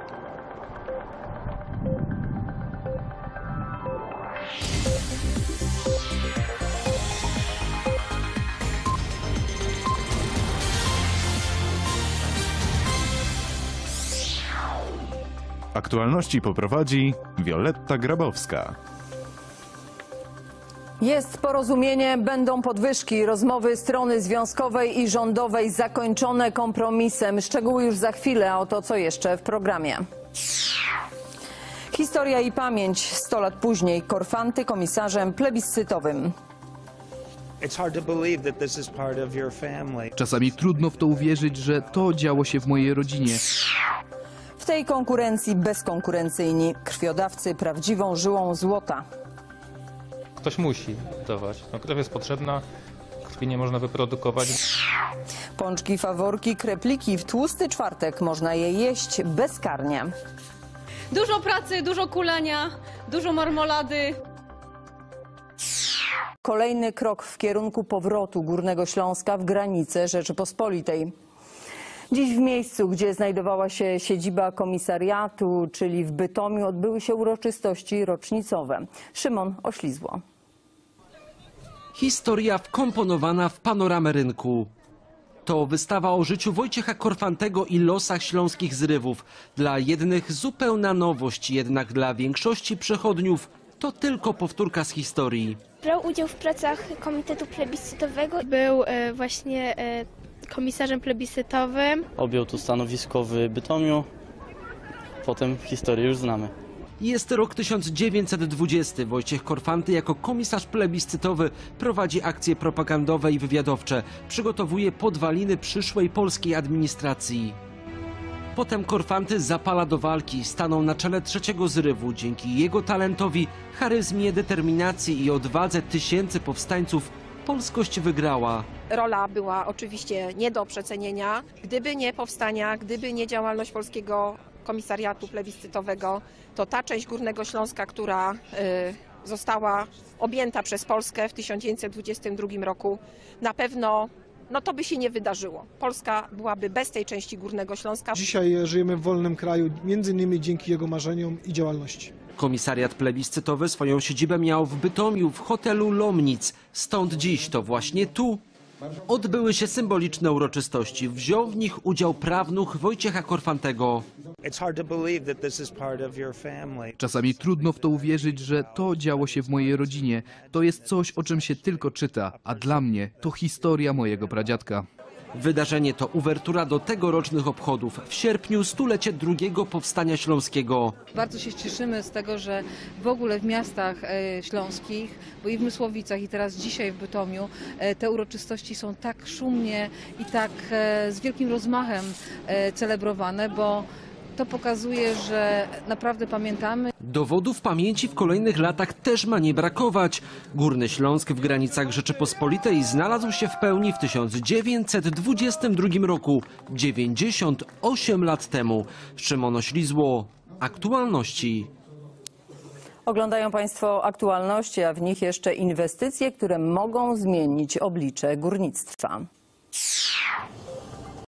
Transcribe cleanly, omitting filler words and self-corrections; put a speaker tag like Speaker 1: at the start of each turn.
Speaker 1: Aktualności poprowadzi Wioletta Grabowska.
Speaker 2: Jest porozumienie, będą podwyżki. Rozmowy strony związkowej i rządowej zakończone kompromisem. Szczegóły już za chwilę, a oto co jeszcze w programie. Historia i pamięć 100 lat później. Korfanty komisarzem plebiscytowym.
Speaker 3: Czasami trudno w to uwierzyć, że to działo się w mojej rodzinie.
Speaker 2: W tej konkurencji bezkonkurencyjni. Krwiodawcy prawdziwą żyłą złota.
Speaker 4: Ktoś musi dawać. No, krew jest potrzebna, krwi nie można wyprodukować.
Speaker 2: Pączki, faworki, krepliki. W tłusty czwartek można je jeść bezkarnie.
Speaker 5: Dużo pracy, dużo kulenia, dużo marmolady.
Speaker 2: Kolejny krok w kierunku powrotu Górnego Śląska w granice Rzeczypospolitej. Dziś w miejscu, gdzie znajdowała się siedziba komisariatu, czyli w Bytomiu, odbyły się uroczystości rocznicowe. Szymon Oślizło.
Speaker 6: Historia wkomponowana w panoramę rynku. To wystawa o życiu Wojciecha Korfantego i losach śląskich zrywów. Dla jednych zupełna nowość, jednak dla większości przechodniów to tylko powtórka z historii.
Speaker 7: Brał udział w pracach Komitetu Plebiscytowego. Był właśnie komisarzem plebiscytowym.
Speaker 8: Objął tu stanowisko w Bytomiu. Potem historię już znamy.
Speaker 6: Jest rok 1920. Wojciech Korfanty jako komisarz plebiscytowy prowadzi akcje propagandowe i wywiadowcze. Przygotowuje podwaliny przyszłej polskiej administracji. Potem Korfanty zapala do walki. Stanął na czele trzeciego zrywu. Dzięki jego talentowi, charyzmie, determinacji i odwadze tysięcy powstańców polskość wygrała.
Speaker 9: Rola była oczywiście nie do przecenienia. Gdyby nie powstania, gdyby nie działalność Polskiego Komisariatu Plebiscytowego, to ta część Górnego Śląska, która została objęta przez Polskę w 1922 roku, na pewno to by się nie wydarzyło. Polska byłaby bez tej części Górnego Śląska.
Speaker 10: Dzisiaj żyjemy w wolnym kraju, między innymi dzięki jego marzeniom i działalności.
Speaker 6: Komisariat plebiscytowy swoją siedzibę miał w Bytomiu w hotelu Lomnic. Stąd dziś to właśnie tu odbyły się symboliczne uroczystości. Wziął w nich udział prawnuk Wojciecha Korfantego.
Speaker 3: Czasami trudno w to uwierzyć, że to działo się w mojej rodzinie. To jest coś, o czym się tylko czyta, a dla mnie to historia mojego pradziadka.
Speaker 6: Wydarzenie to uwertura do tegorocznych obchodów. W sierpniu stulecie drugiego powstania śląskiego.
Speaker 11: Bardzo się cieszymy z tego, że w ogóle w miastach śląskich, bo i w Mysłowicach, i teraz dzisiaj w Bytomiu, te uroczystości są tak szumnie i tak z wielkim rozmachem celebrowane, bo to pokazuje, że naprawdę pamiętamy.
Speaker 6: Dowodów pamięci w kolejnych latach też ma nie brakować. Górny Śląsk w granicach Rzeczypospolitej znalazł się w pełni w 1922 roku, 98 lat temu. Szymon Oślizło, Aktualności.
Speaker 2: Oglądają Państwo aktualności, a w nich jeszcze inwestycje, które mogą zmienić oblicze górnictwa.